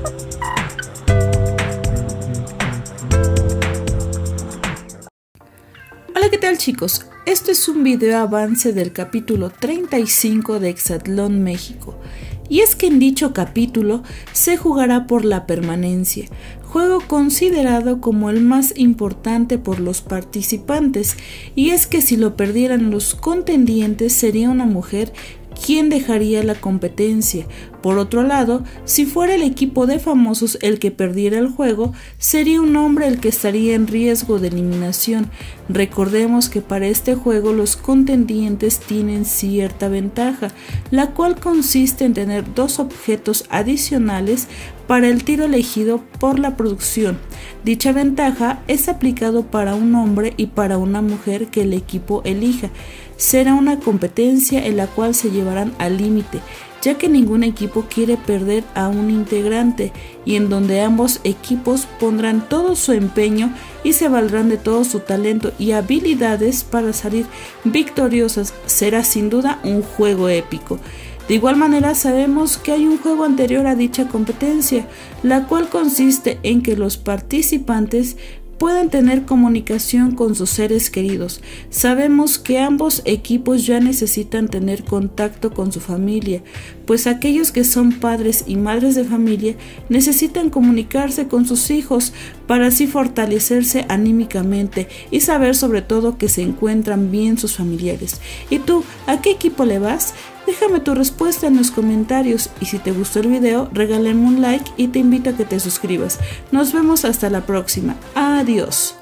Hola, ¿qué tal chicos? Este es un video avance del capítulo 35 de Hexatlón México. Y es que en dicho capítulo se jugará por la permanencia, juego considerado como el más importante por los participantes, y es que si lo perdieran los contendientes sería una mujer quien dejaría la competencia. Por otro lado, si fuera el equipo de famosos el que perdiera el juego, sería un hombre el que estaría en riesgo de eliminación. Recordemos que para este juego los contendientes tienen cierta ventaja, la cual consiste en tener dos objetos adicionales para el tiro elegido por la producción. Dicha ventaja es aplicado para un hombre y para una mujer que el equipo elija. Será una competencia en la cual se llevarán al límite, ya que ningún equipo quiere perder a un integrante, y en donde ambos equipos pondrán todo su empeño y se valdrán de todo su talento y habilidades para salir victoriosas. Será sin duda un juego épico. De igual manera, sabemos que hay un juego anterior a dicha competencia, la cual consiste en que los participantes puedan tener comunicación con sus seres queridos. Sabemos que ambos equipos ya necesitan tener contacto con su familia, pues aquellos que son padres y madres de familia necesitan comunicarse con sus hijos para así fortalecerse anímicamente y saber sobre todo que se encuentran bien sus familiares. ¿Y tú, a qué equipo le vas? Déjame tu respuesta en los comentarios, y si te gustó el video, regálame un like y te invito a que te suscribas. Nos vemos hasta la próxima. Adiós.